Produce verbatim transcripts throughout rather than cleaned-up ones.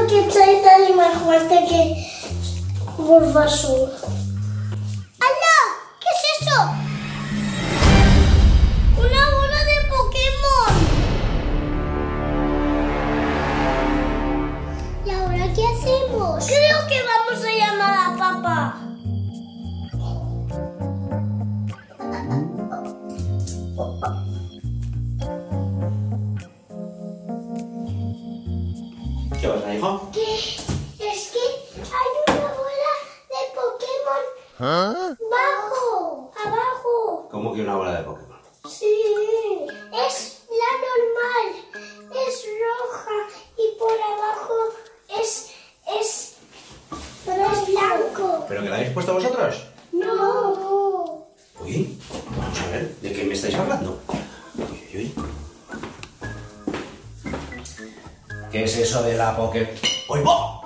porque soy tan más fuerte que Bulbasaur. ¡Hala! ¿Qué es eso? ¡Una bola de Pokémon! ¿Y ahora qué hacemos? Creo que vamos a llamar a papá. ¿Qué pasa, hijo? ¿Qué? Es que hay una bola de Pokémon. ¿Ah? Bajo, abajo. ¿Cómo que una bola de Pokémon? Sí, es la normal. Es roja y por abajo es, es, es blanco. ¿Pero que la habéis puesto vosotros? No. Uy, vamos a ver, ¿de qué me estáis hablando? Uy, uy, uy. ¿Qué es eso de la Poké...? ¡Uy, va!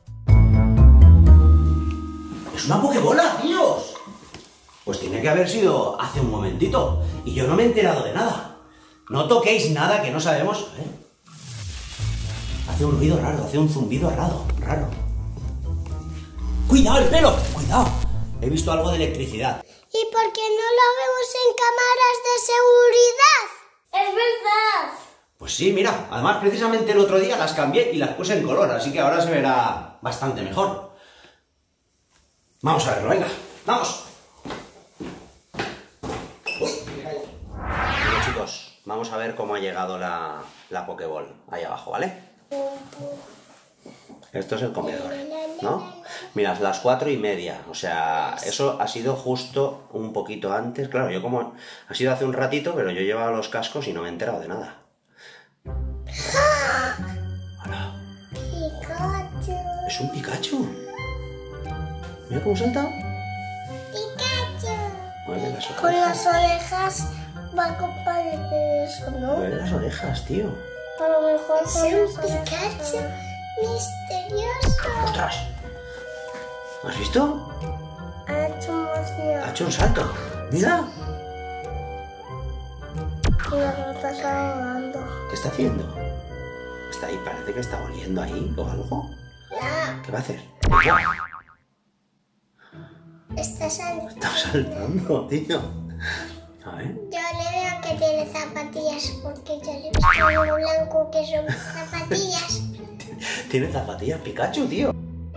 ¡Es una Pokébola, tíos! Pues tiene que haber sido hace un momentito. Y yo no me he enterado de nada. No toquéis nada que no sabemos, ¿eh? Hace un ruido raro, hace un zumbido raro, raro. ¡Cuidado el pelo! ¡Cuidado! He visto algo de electricidad. ¿Y por qué no lo vemos en cámaras de seguridad? Es verdad. Pues sí, mira, además precisamente el otro día las cambié y las puse en color, así que ahora se verá bastante mejor. Vamos a verlo, venga, vamos. Uy, me caigo. Bueno, chicos, vamos a ver cómo ha llegado la, la Pokéball ahí abajo, ¿vale? Esto es el comedor, ¿no? Mira, las cuatro y media, o sea, eso ha sido justo un poquito antes. Claro, yo como... Ha sido hace un ratito, pero yo llevaba los cascos y no me he enterado de nada. Hola. Pikachu. Es un Pikachu. Mira cómo salta. Pikachu. Mueve las orejas. Con las orejas va a comparecer eso, ¿no? Mueve las orejas, tío. A lo mejor es un Pikachu misterioso. ¡Ostras! ¿Has visto? Ha hecho un vacío. Ha hecho un salto. Mira. Y la está saludando. ¿Qué está haciendo? Está ahí, parece que está oliendo ahí o algo. Ya. ¿Qué va a hacer? Está saludando. Está saltando, tío. A ver. Yo le veo que tiene zapatillas porque yo le he visto algo blanco que son zapatillas. Tiene zapatillas Pikachu, tío.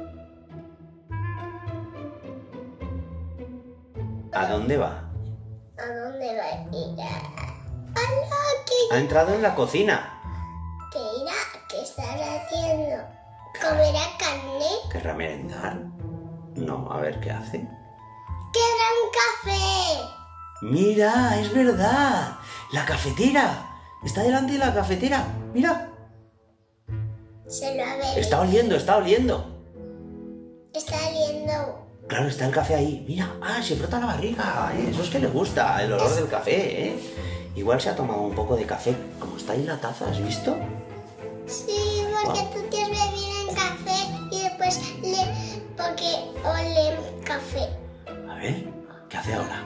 ¿A dónde va? ¿A dónde va a ir? ¡Hola! ¿Qué, Ha entrado en la cocina. qué irá? ¿Qué estará haciendo? ¿Comerá carne? ¿Querrá merendar? No, a ver qué hace. ¡Querrá un café! ¡Mira! ¡Es verdad! ¡La cafetera! Está delante de la cafetera. ¡Mira! Se lo ha bebido. Está oliendo, está oliendo. Está oliendo. Claro, está el café ahí. Mira, ah, se frota la barriga. ¿eh? Eso es que le gusta, el olor del café, ¿eh? Igual se ha tomado un poco de café. Como está ahí la taza, ¿has visto? Sí, porque Wow. tú te has bebido en café y después le... porque ole café. A ver, ¿qué hace ahora?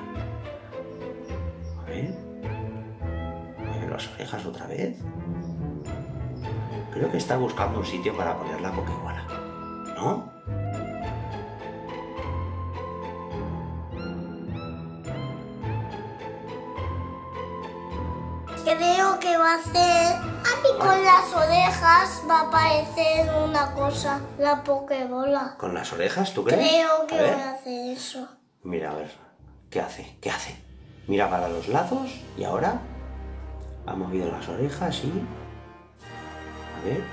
A ver. Mueve las orejas otra vez. Creo que está buscando un sitio para poner la Pokébola. ¿No? Creo que va a hacer... A mí con las orejas va a aparecer una cosa, la Pokébola. ¿Con las orejas, tú crees? Creo que A ver. voy a hacer eso. Mira, a ver. ¿Qué hace? ¿Qué hace? Mira para los lados y ahora ha movido las orejas y... A ver.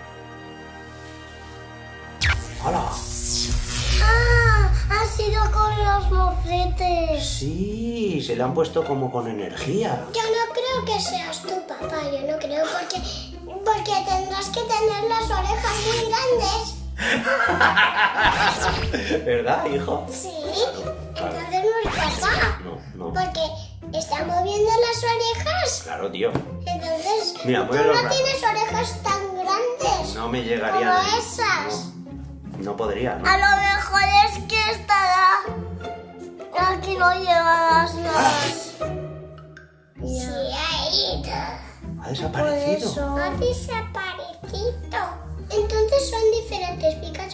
¡Hala! ¡Ah! Ha sido con los mofletes. Sí, se le han puesto como con energía. Yo no creo que seas tu papá, yo no creo porque, porque tendrás que tener las orejas muy grandes. ¿Verdad, hijo? Sí, entonces no es papá. No, no. Porque está moviendo las orejas. Claro, tío. Entonces, Mira, tú mueve los no brazos. tienes orejas tan grandes. No me llegaría Como a... esas. No, no podría, ¿no? A lo mejor es que estará... Aquí no llevarás nada. Sí, ha ido. Ha Por desaparecido. eso. Ha desaparecido. Entonces son diferentes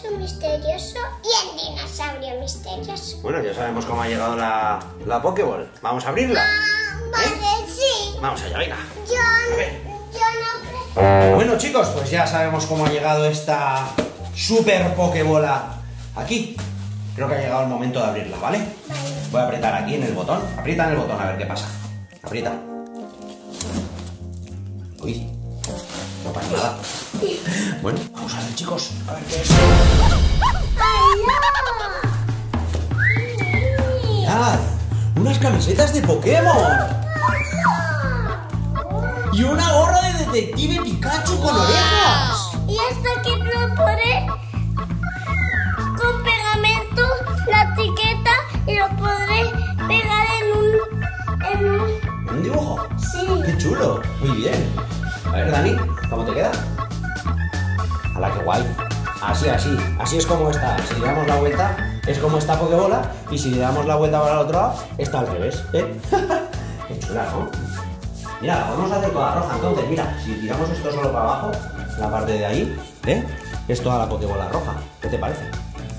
Pikachu misterioso y el dinosaurio misterioso. Bueno, ya sabemos cómo ha llegado la, la Pokéball. ¿Vamos a abrirla? Ah, vale, ¿eh? Sí. Vamos allá, venga. Yo, A ver. yo no creo. Bueno, chicos, pues ya sabemos cómo ha llegado esta super Pokébola aquí. Creo que ha llegado el momento de abrirla, ¿vale? Vale. Voy a apretar aquí en el botón. Aprieta en el botón a ver qué pasa. Aprieta. Uy, no pasa nada. Bueno, vamos a ver, chicos. A ver qué es. ¡Mirad! ¡Unas camisetas de Pokémon! ¡Y una gorra de Detective Pikachu con orejas! Y hasta que lo pone con pegamento la etiqueta y lo podré pegar en un... en un... ¿Un dibujo? Sí. ¡Qué chulo! Muy bien. A ver, Dani, ¿cómo te queda? ¡Hala, qué guay! Así, así. Así es como está. Si le damos la vuelta, es como está Pokébola. Y si le damos la vuelta para el otro lado, está al revés. ¿Eh? ¡Qué chula, ¿no? Mira, la podemos hacer toda roja. Entonces, mira, si tiramos esto solo para abajo, la parte de ahí, ¿eh? Es toda la Pokébola roja. ¿Qué te parece?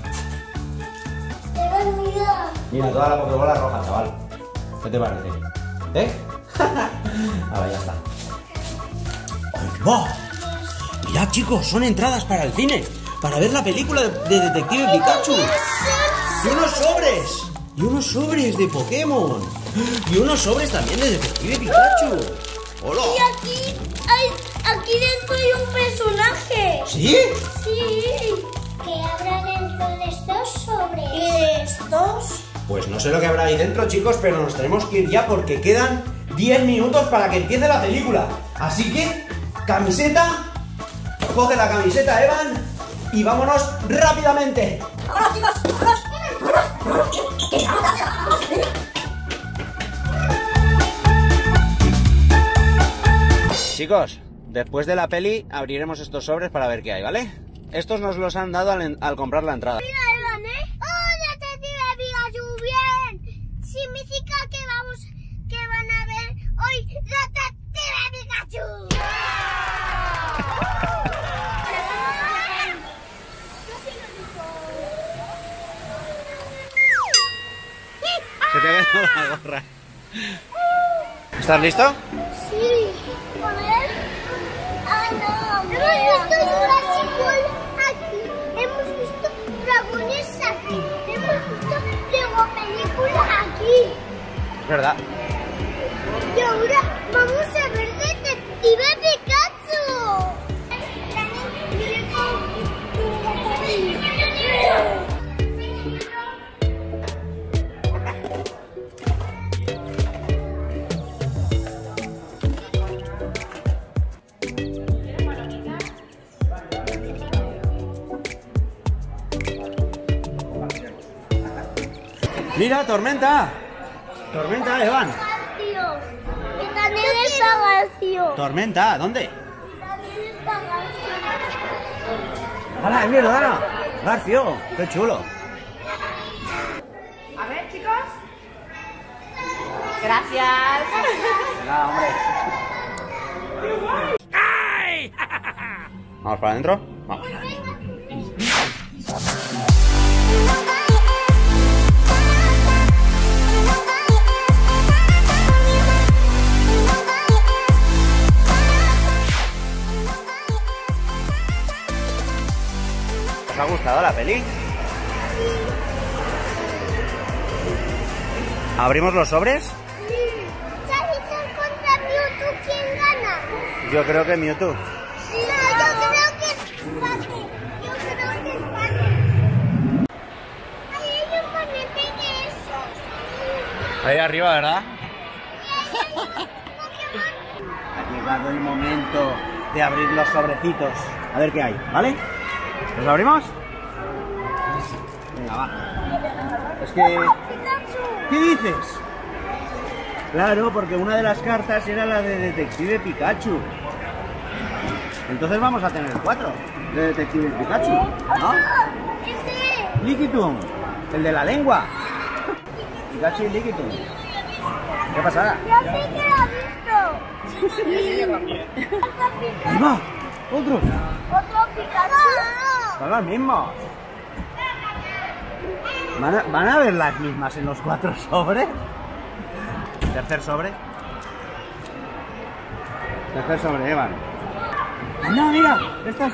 Pero mira. Mira, toda la Pokébola roja, chaval. ¿Qué te parece? ¿Eh? Ahora ya está. ¡Ay, va! Mirad, chicos, son entradas para el cine. Para ver la película de, de Detective Pikachu. Y unos sobres. Y unos sobres de Pokémon. Y unos sobres también de Detective Pikachu. ¡Hola! Y aquí hay, aquí dentro hay un personaje. ¿Sí? Sí. ¿Qué habrá dentro de estos sobres? ¿Y de estos? Pues no sé lo que habrá ahí dentro, chicos, pero nos tenemos que ir ya porque quedan diez minutos para que empiece la película. Así que, camiseta, coge la camiseta, Evan, y vámonos rápidamente. Chicos, después de la peli abriremos estos sobres para ver qué hay, ¿vale? Estos nos los han dado al, al comprar la entrada. Mira, Evan, ¿eh? ¡Oh, Detective Pikachu! ¡Bien! Significa que vamos, que van a ver hoy Detective Pikachu. Se te ha quedado la gorra. ¿Estás listo? Sí. A ver. Ah, no. Hemos visto Jurassic World aquí. Hemos visto dragones aquí. Hemos visto Lego películas aquí. Es verdad. Y ahora vamos a ver Detective Pikachu. Mira, tormenta. Tormenta, Evan. Vacío. Que también está vacío. Tormenta, ¿dónde? También está vacío. ¡Hala, mira, Dana! Garcio, qué chulo. A ver, chicos. Gracias. Venga, hombre. ¿Vamos para adentro? Vamos. ¿Os ha gustado la peli? ¿Abrimos los sobres? Sí. Charizard contra Mewtwo, ¿quién gana? Yo creo que Mewtwo. No, yo creo que es Pate. Yo creo que es Pate. Ay, hay un bonete de esos. Ahí arriba, ¿verdad? Pokémon. Ha llegado el momento de abrir los sobrecitos. A ver qué hay, ¿vale? ¿Los abrimos? Venga, va. Es que... Pikachu. ¿Qué dices? Claro, porque una de las cartas era la de Detective Pikachu. Entonces vamos a tener cuatro de Detective Pikachu, ¿no? Ese. Lickitung, el de la lengua. Pikachu y Lickitung. ¿Qué pasará? Ya sé que lo he visto. Sí, yo también. ¡Ahí va! ¡Otro! Otro Pikachu. Son los mismos. ¿Van a, ¿Van a ver las mismas en los cuatro sobres? Tercer sobre. Tercer sobre, Evan. ¡No, mira! Estas...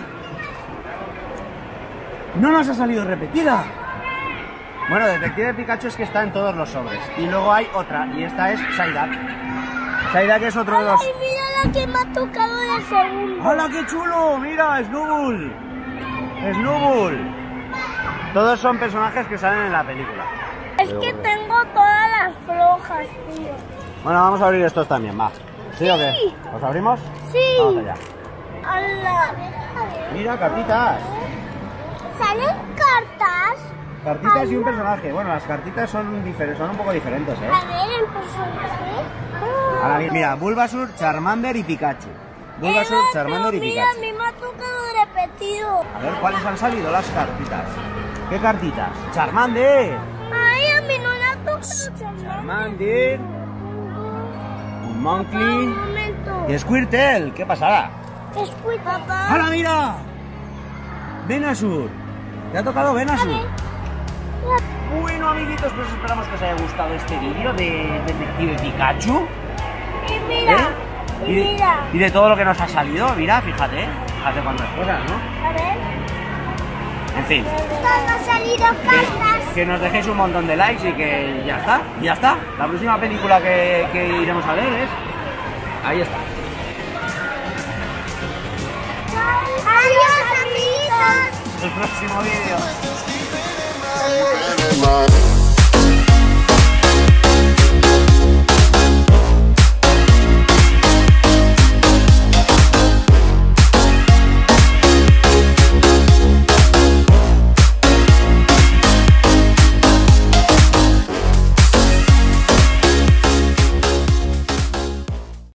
¡No nos ha salido repetida! Bueno, Detective Pikachu es que está en todos los sobres. Y luego hay otra, y esta es Psyduck. Psyduck es otro de los... ¡Ay, mira la que me ha tocado de segundo! ¡Hala, qué chulo! ¡Mira, Snubbull! ¡Snubbull! Todos son personajes que salen en la película. Es que tengo todas las flojas, tío. Bueno, vamos a abrir estos también, va. ¿Sí, sí. o qué? ¿Los abrimos? Sí. Vamos allá. ¡Hala! Mira, cartitas. ¿Salen cartas? Cartitas ¡Hala! y un personaje. Bueno, las cartitas son, diferentes, son un poco diferentes, ¿eh? A ver, el personaje. Ahora, mira, Bulbasaur, Charmander y Pikachu. Bulbasaur, Eva, Charmander y pero Pikachu. mira, a mí me ha tocado repetido. A ver, ¿cuáles han salido las cartitas? ¿Qué cartitas? ¡Charmander! Ay, a mí no me ha tocado Charmander. Charmander. Un Monkey. Un momento. Y Squirtle. ¿Qué pasará? Squid, papá. ¡Hala, mira! Venusaur. ¿Te ha tocado Venusaur? Bueno, amiguitos, pues esperamos que os haya gustado este vídeo de Detective Pikachu. Y mira, ¿Eh? y, Y de, mira. y de todo lo que nos ha salido, mira, fíjate. Fíjate cuántas cosas, ¿no? A ver. En fin. Nos han salido cartas. Que, que nos dejéis un montón de likes y que ya está. Ya está. La próxima película que, que iremos a ver es... Ahí está. Adiós, amiguitos. El próximo vídeo. in my